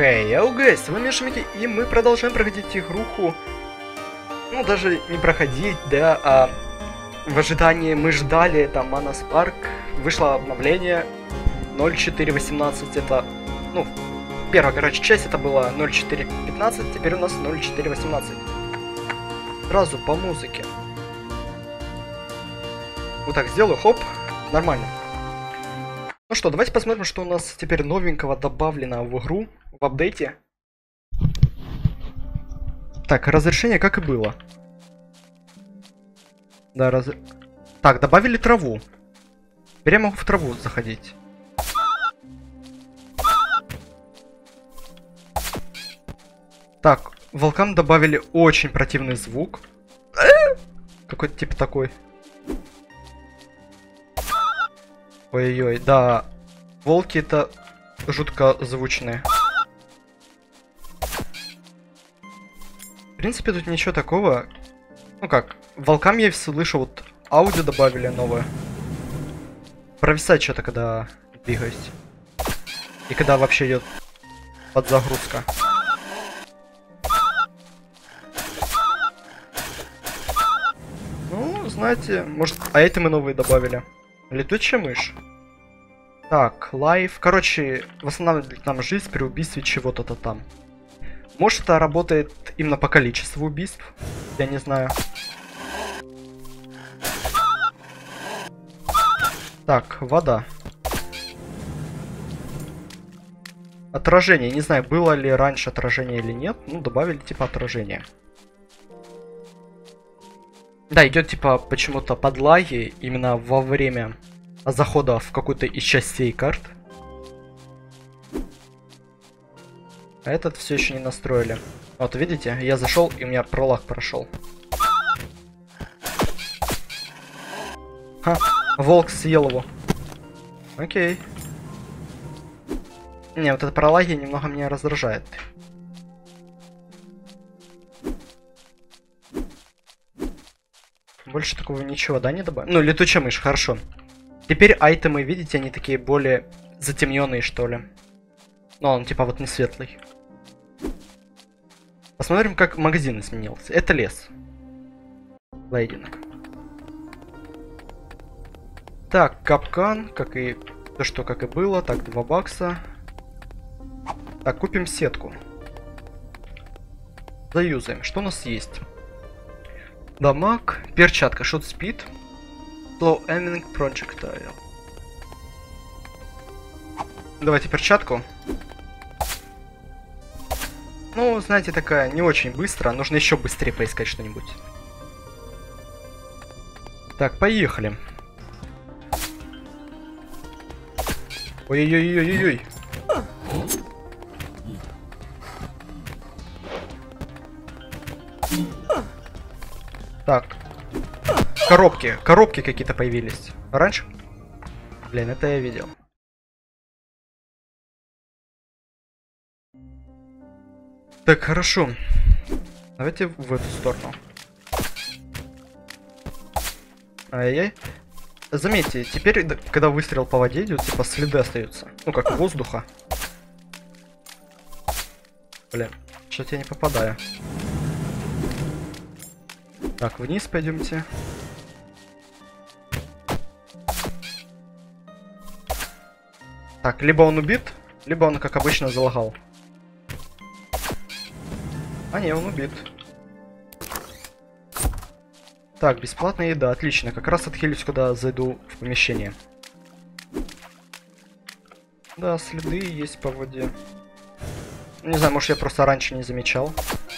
Хей, ОГ, с вами Шмики, и мы продолжаем проходить игруху. Ну, даже не проходить, да, а в ожидании мы ждали, там, Манас Парк. Вышло обновление 0.4.18, это, ну, первая, короче, часть это была 0.4.15, теперь у нас 0.4.18. Сразу по музыке. Вот так сделаю, хоп, нормально. Ну что, давайте посмотрим, что у нас теперь новенького добавлено в игру, в апдейте. Так, разрешение как и было. Да, Так, добавили траву. Теперь я могу в траву заходить. Так, волкам добавили очень противный звук. Какой-то типа такой. Ой-ой-ой, да. Волки это жутко звучные. В принципе, тут ничего такого. Ну как, волкам я слышу, вот аудио добавили новое. Провисать что-то, когда двигаюсь. И когда вообще идет подзагрузка. Ну, знаете, может... А это мы новые добавили. Летучая мышь. Так, лайф. Короче, восстанавливает нам жизнь при убийстве чего-то там. Может, это работает именно по количеству убийств. Я не знаю. Так, вода. Отражение. Не знаю, было ли раньше отражение или нет. Ну, добавили типа отражение. Да, идет типа почему-то подлаги именно во время захода в какую-то из частей карт. А этот все еще не настроили. Вот видите, я зашел и у меня пролаг прошел. Ха, волк съел его. Окей. Не, вот это пролаги немного меня раздражает. Больше такого ничего, да, не добавим? Ну, летучая мышь, хорошо. Теперь айтемы, видите, они такие более затемненные, что ли. Но он типа вот не светлый. Посмотрим, как магазин изменился. Это лес. Лейдинг. Так, капкан, как и то, что как и было. Так, 2 бакса. Так, купим сетку. Заюзаем. Что у нас есть? Дамаг, перчатка, шот спид, slow aiming projectile. Давайте перчатку. Ну, знаете, такая не очень быстро. Нужно еще быстрее поискать что-нибудь. Так, поехали. Ой-ой-ой-ой-ой. Так. Коробки какие-то появились. Раньше? Блин, это я видел. Так, хорошо. Давайте в эту сторону. Ай-яй. Заметьте, теперь, когда выстрел по воде идет, типа следы остаются. Ну, как воздуха. Блин, что-то я не попадаю. Так, вниз пойдемте. Так, либо он убит, либо он, как обычно, залагал. А не, он убит. Так, бесплатная еда, отлично. Как раз отхилюсь, когда зайду в помещение. Да, следы есть по воде. Не знаю, может я просто раньше не замечал.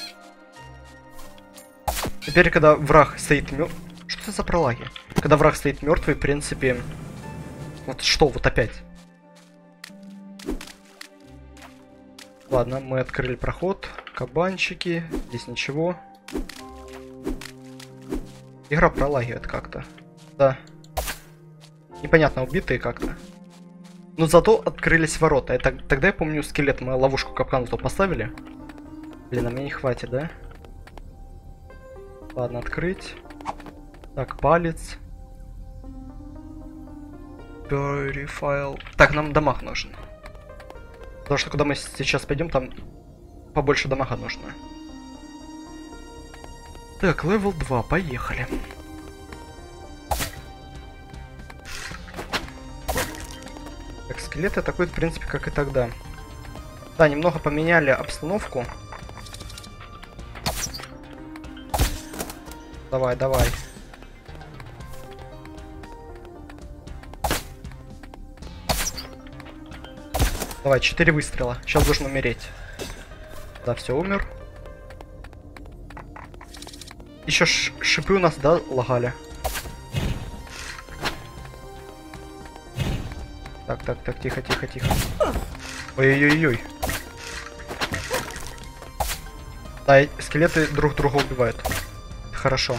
Теперь, когда враг стоит мертвый... Что это за пролаги? Когда враг стоит мертвый, в принципе... Вот что, вот опять. Ладно, мы открыли проход. Кабанчики. Здесь ничего. Игра пролагивает как-то. Да. Непонятно, убитые как-то. Но зато открылись ворота. Это, тогда я помню, скелет, мы ловушку капкану то поставили. Блин, а мне не хватит, да? Ладно, открыть. Так, палец. File. Так, нам дамаг нужен. Потому что куда мы сейчас пойдем, там побольше дамага нужно. Так, левел 2, поехали. Так, скелеты такой, в принципе, как и тогда. Да, немного поменяли обстановку. Давай, давай. Давай, 4 выстрела. Сейчас должен умереть. Да, все, умер. Еще шипы у нас, да, лагали? Так, тихо. Ой-ой-ой. Да, скелеты друг друга убивают. Хорошо.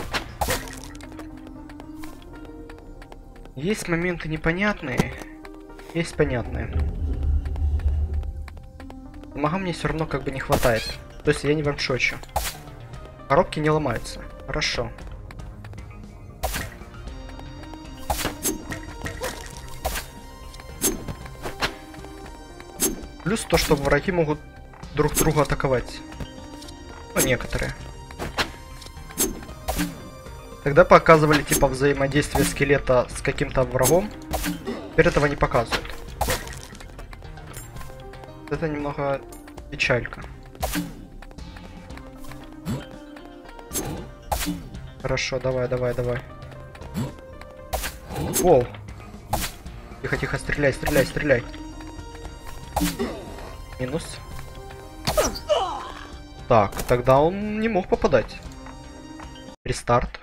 Есть моменты непонятные, есть понятные. Дамага мне все равно как бы не хватает. То есть я не ваншочу. Коробки не ломаются. Хорошо. Плюс то, что враги могут друг друга атаковать. Ну, некоторые. Тогда показывали типа взаимодействие скелета с каким-то врагом. Теперь этого не показывают. Это немного печалька. Хорошо, давай. Воу. Тихо, стреляй. Минус. Так, тогда он не мог попадать. Рестарт.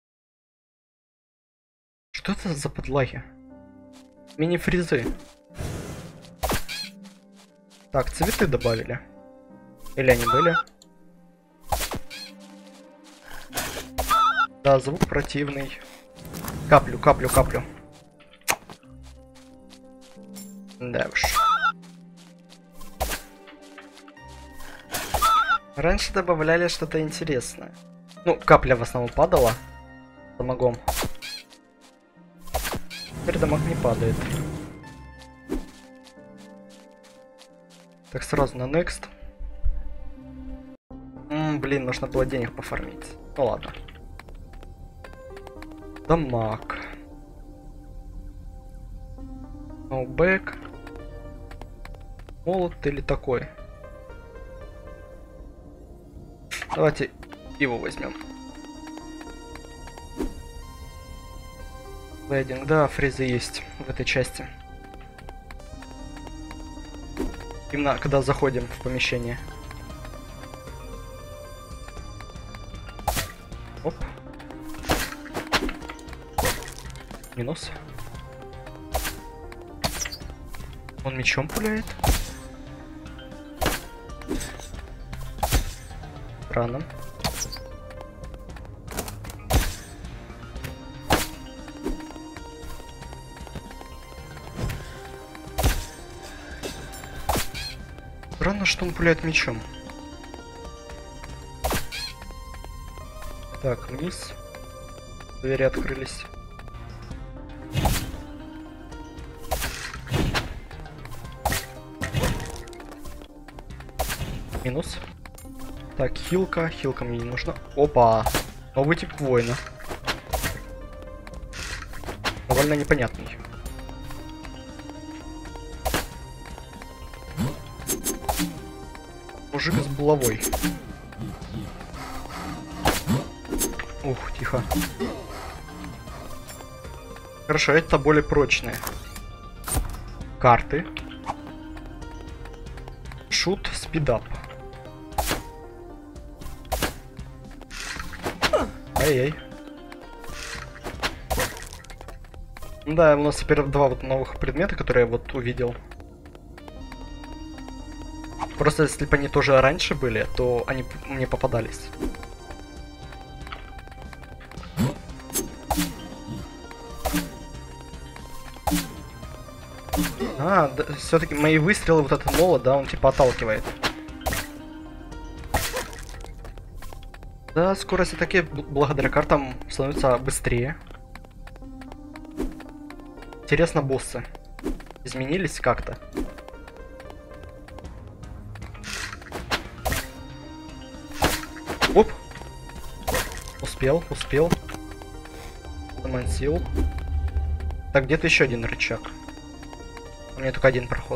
Что это за подлаги? Мини-фризы. Так, цветы добавили. Или они были? Да, звук противный. Каплю. Да уж. Раньше добавляли что-то интересное. Ну, капля в основном падала. Дамагом. Теперь дамаг не падает. Так, сразу на next. Блин, нужно было денег пофармить. Ну ладно. Дамаг. Ноубэк. Молот или такой? Давайте его возьмем. Лейдинг, да, фрезы есть в этой части. Именно когда заходим в помещение. Оп. Минус. Он мечом пуляет. Странно. Странно, что он пуляет мечом. Так, вниз. Двери открылись. Минус. Так, хилка. Хилка мне не нужна. Опа! Новый тип воина. Довольно непонятный. Мужик с булавой. Ух, тихо. Хорошо, это более прочные. Карты. Шут, спидап. Ай-яй. Да, у нас теперь два вот новых предмета, которые я вот увидел. Просто если бы они тоже раньше были, то они мне попадались. А, да, все-таки мои выстрелы, вот этот молот, да, он типа отталкивает. Да, скорость атаки благодаря картам становится быстрее. Интересно, боссы изменились как-то? Оп! Успел, успел. Замансил. Так, где-то еще один рычаг. У меня только один проход.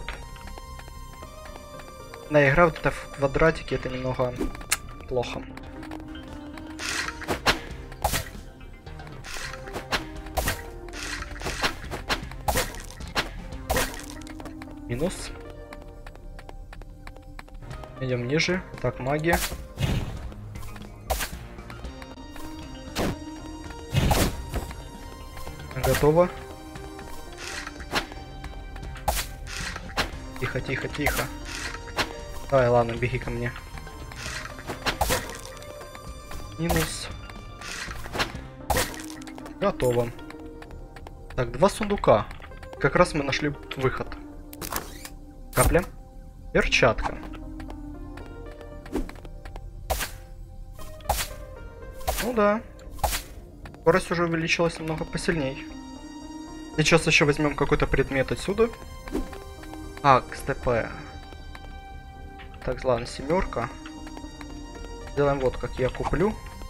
Да, игра вот это в квадратике, это немного плохо. Минус. Идем ниже. Так, магия. Готово. Тихо, тихо, тихо. Давай, ладно, беги ко мне. Минус. Готово. Так, 2 сундука. Как раз мы нашли выход. Капля. Перчатка. Ну да. Скорость уже увеличилась немного посильней. Сейчас еще возьмем какой-то предмет отсюда. А, КСТП. Так, ладно, 7. Сделаем вот как я куплю.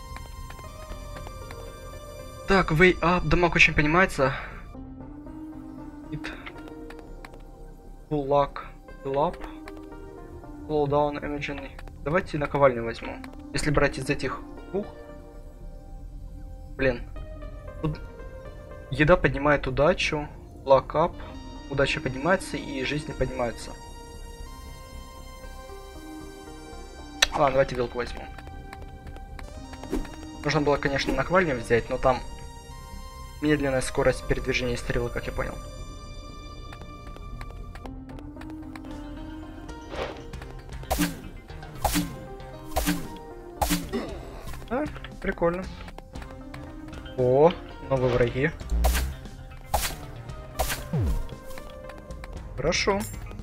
Так, way up. Дамаг очень поднимается. Full luck. Fill up. Slow down imagine. Давайте наковальню возьму. Если брать из этих двух. Блин. Тут еда поднимает удачу. Luck up. Удача поднимается и жизни поднимаются. Ладно, давайте вилку возьму. Нужно было, конечно, наковальню взять, но там медленная скорость передвижения стрелы, как я понял. А, прикольно. О, новые враги. Хорошо.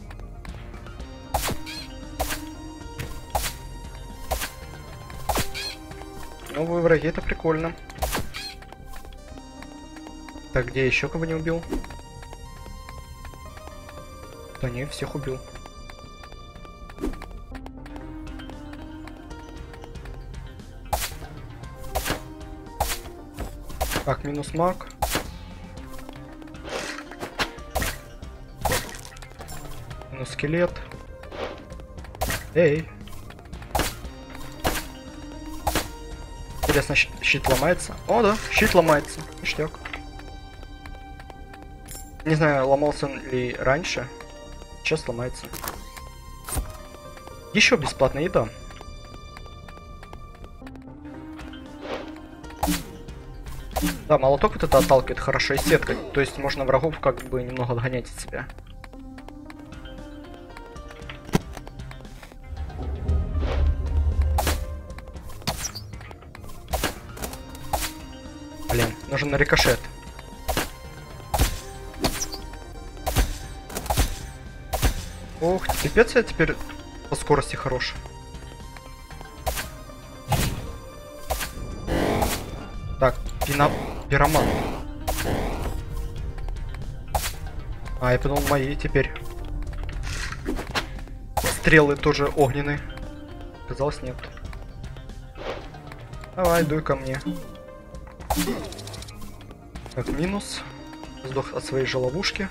Новые враги, это прикольно. Так, где еще кого не убил? Да не, всех убил. Так, минус маг. Минус скелет. Эй. Интересно, щит ломается? О, да, щит ломается. Ништяк. Не знаю, ломался он ли раньше. Сейчас ломается. Еще бесплатная еда. Да, молоток вот это отталкивает хорошо, и сетка. То есть можно врагов как бы немного отгонять от себя. Блин, нужен рикошет. Ох, пипец, я теперь по скорости хорош. Так, пироман. А, я подумал, мои теперь. Стрелы тоже огненные. Казалось, нет. Давай, дуй ко мне. Так, минус. Сдох от своей же ловушки.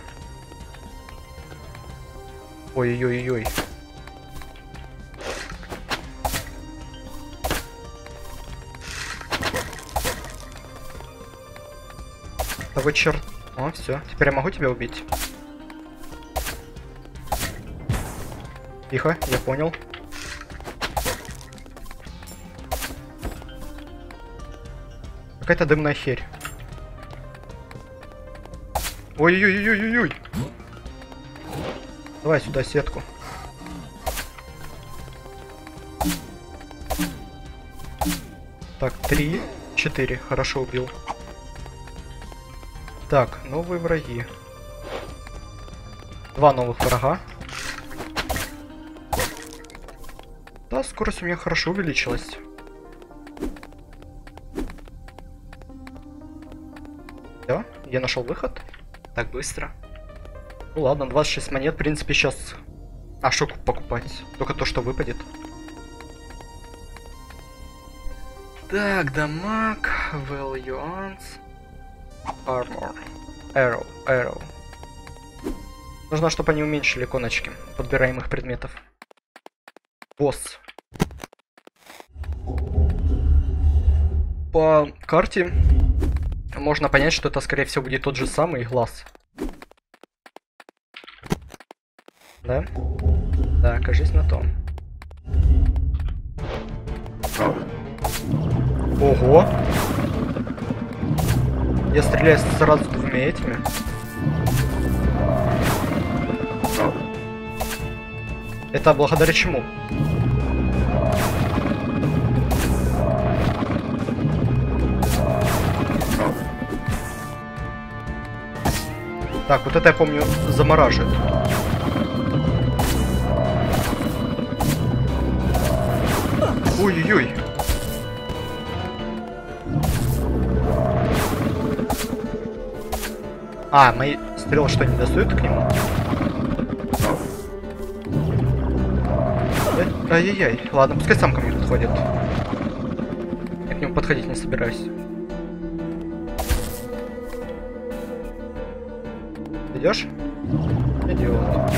Ой-ой-ой-ой. Да вы черт. О, все. Теперь я могу тебя убить. Тихо, я понял. Какая-то дымная херь. Ой-ой-ой-ой-ой. Давай сюда сетку. Так, 3, 4. Хорошо убил. Так, новые враги. 2 новых врага. Да, скорость у меня хорошо увеличилась. Да, я нашел выход. Так быстро. Ну ладно, 26 монет, в принципе, сейчас... А что покупать? Только то, что выпадет. Так, дамаг, value ants, armor, arrow. Нужно, чтобы они уменьшили иконочки подбираемых предметов. Босс. По карте можно понять, что это, скорее всего, будет тот же самый глаз. Да? Да, кажись на том. Ого! Я стреляю сразу двумя этими. Это благодаря чему? Так, вот это я помню замораживает. Ой-ой-ой. А, мои стрелы что, не достают к нему? Ай-яй-яй. Ладно, пускай сам ко мне подходит. Я к нему подходить не собираюсь. Идешь? Идет.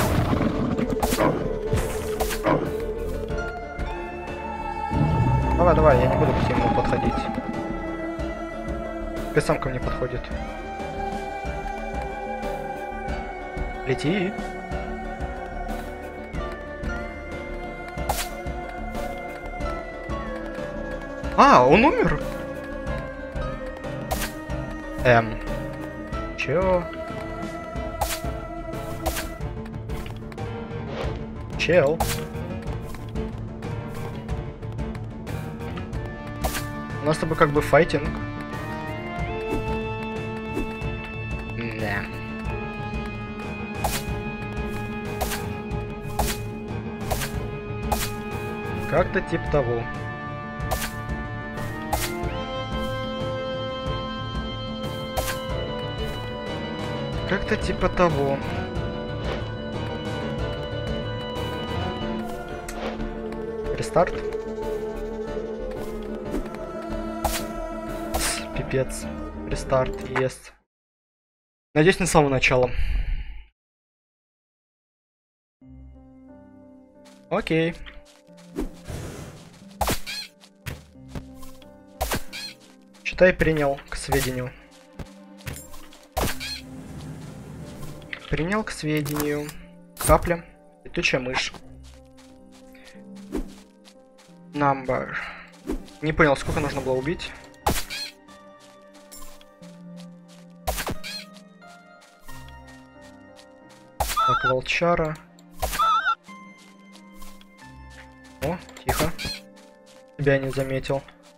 Давай, я не буду к нему подходить. Пускай сам ко мне подходит. Лети. А, он умер? Чё? Чел. У нас с тобой как бы файтинг. Да. Как-то типа того. Как-то типа того. Рестарт. Пипец. Рестарт, есть. Надеюсь, не с самого начала. Окей. Читай, принял к сведению. Принял к сведению. Капля. Летучая мышь. Number. Не понял, сколько нужно было убить. Так, волчара. О, тихо. Тебя не заметил.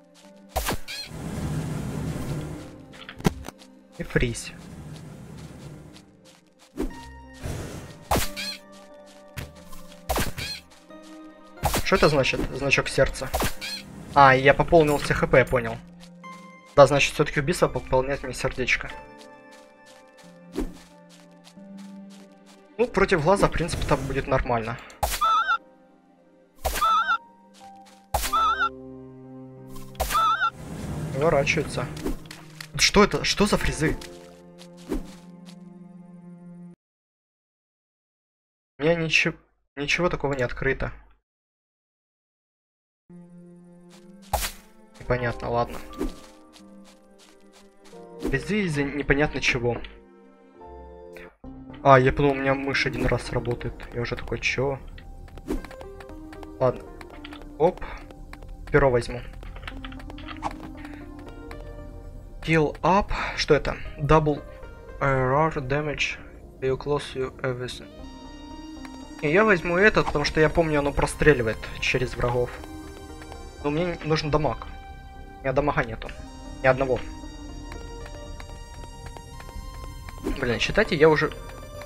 И фриз. Что это значит? Значок сердца. А, я пополнил все хп, я понял. Да, значит, все-таки убийство пополняет мне сердечко. Ну, против глаза, в принципе, там будет нормально. Выворачивается. Что это? Что за фризы? У меня ничего такого не открыто. Непонятно, ладно. Фризы из-за непонятно чего. А, я подумал, у меня мышь один раз работает. Я уже такой, чё? Ладно. Оп. Перо возьму. Heal up. Что это? Double AR damage. You close you everything. И я возьму этот, потому что я помню, оно простреливает через врагов. Но мне нужен дамаг. У меня дамага нету. Ни одного. Блин, считайте, я уже...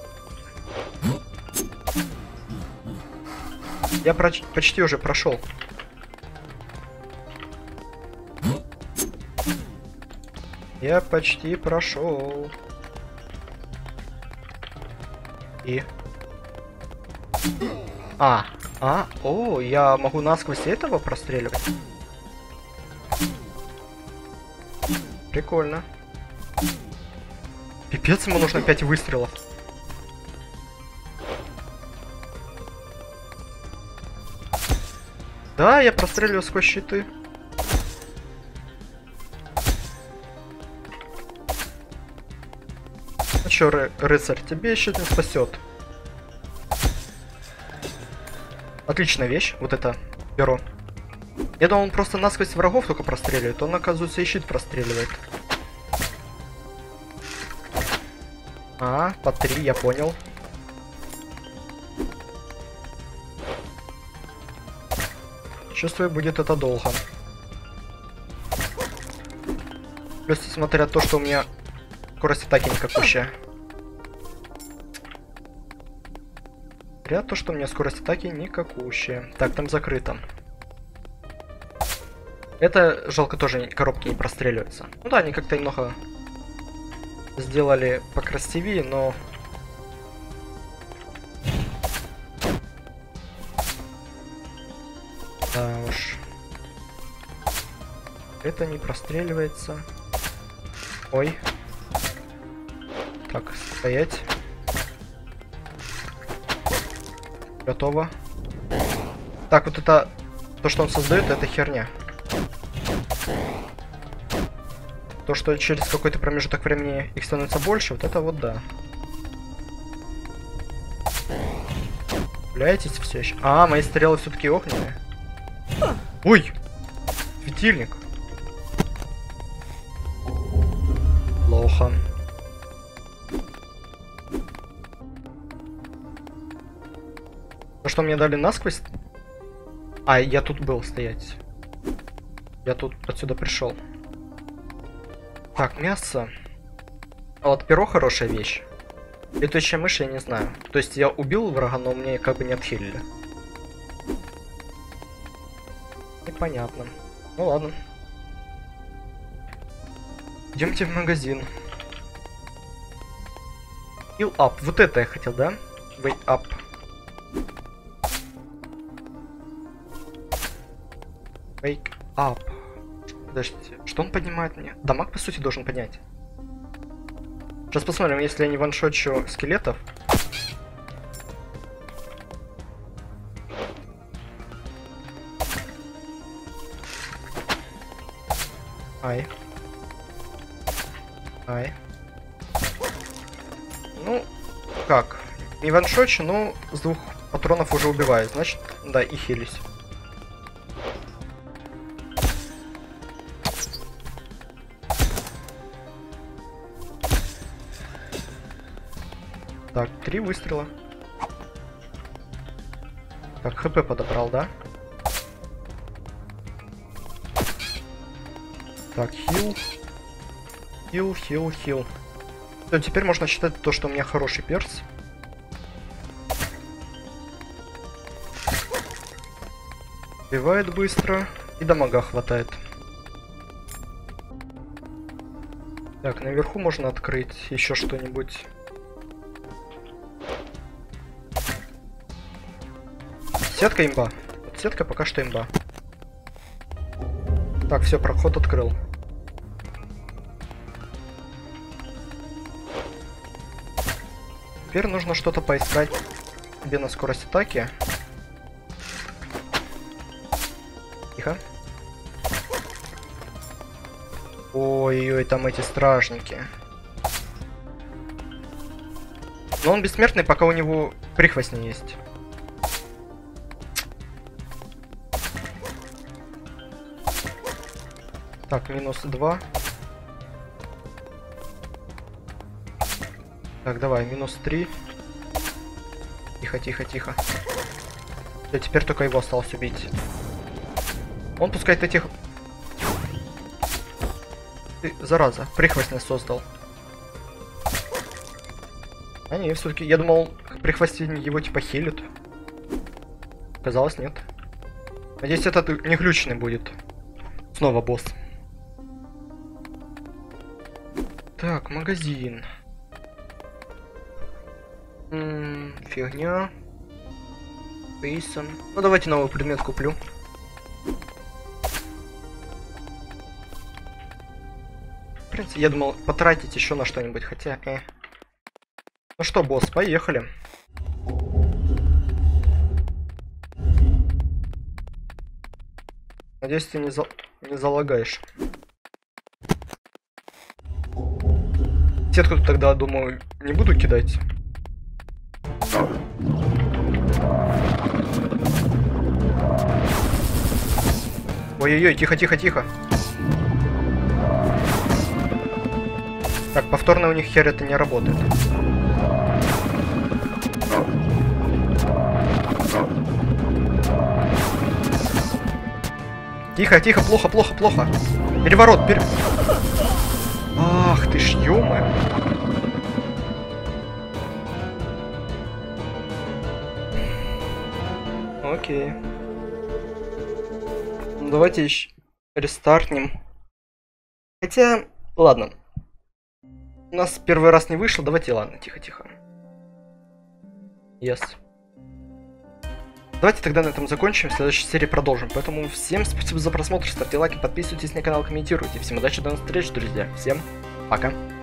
Я почти уже прошел. Я почти прошел. И... О, я могу насквозь этого простреливать? Прикольно. Пипец, ему нужно 5 выстрелов. Да, я простреливаю сквозь щиты. Ну чё, рыцарь, тебе щит не спасет. Отличная вещь, вот это перо. Я думал, он просто насквозь врагов только простреливает, он, оказывается, и щит простреливает. А, по 3, я понял. Чувствую, будет это долго. Плюс, смотря то, что у меня скорость атаки никакущая. Смотря то, что у меня скорость атаки никакущая. Так, там закрыто. Это, жалко, тоже коробки не простреливаются. Ну да, они как-то немного сделали покрасивее, но... Да уж. Это не простреливается. Ой. Так, стоять. Готово. Так, вот это... То, что он создает, это херня. То, что через какой-то промежуток времени их становится больше, вот это вот да. Являетесь все еще? А, мои стрелы все-таки огненные. Ой! Светильник. Плохо. То, что мне дали насквозь... А, я тут был стоять. Я тут отсюда пришел. Так, мясо. А вот перо хорошая вещь. Летучая мышь я не знаю. То есть я убил врага, но мне как бы не отхилили. Непонятно. Ну ладно. Идемте в магазин. Heal up. Вот это я хотел, да? Wake up. Wake up. Подождите, что он поднимает мне? Дамаг, по сути, должен поднять. Сейчас посмотрим, если я не ваншотчу скелетов. Ай. Ай. Ну, как? Не ваншотчу, но с 2 патронов уже убиваю. Значит, да, и хилюсь. Так, 3 выстрела. Так, хп подобрал, да? Так, хил. Хил, хил, хил. Все, теперь можно считать то, что у меня хороший перс. Убивает быстро. И дамага хватает. Так, наверху можно открыть еще что-нибудь. Сетка имба. Вот сетка пока что имба. Так, все, проход открыл. Теперь нужно что-то поискать себе на скорость атаки. Тихо. Ой-ой, там эти стражники. Но он бессмертный, пока у него прихвостни есть. Так, минус 2. Так, давай, минус 3. Тихо, тихо, тихо. Да, теперь только его осталось убить. Он пускает этих... Ты, зараза, прихвостня создал. А не, все-таки, я думал, прихвостень его типа хилит. Казалось, нет. Надеюсь, этот не глючный будет. Снова босс. Так, магазин. Фигня. Пейсон. Ну давайте новый предмет куплю. нахрен. Я думал потратить еще на что-нибудь, хотя... Ну что, босс, поехали. Надеюсь, ты не залагаешь. Сетку тогда, думаю, не буду кидать. Ой-ой-ой, тихо. Так, повторно у них хер это не работает. Тихо, плохо. Переворот, Ах ты ж, ё-моё. Окей. Ну, давайте еще рестартнем. Хотя, ладно. У нас первый раз не вышло, давайте, ладно, тихо. Yes. Давайте тогда на этом закончим, в следующей серии продолжим. Поэтому всем спасибо за просмотр, ставьте лайки, подписывайтесь на канал, комментируйте. Всем удачи, до новых встреч, друзья. Всем пока.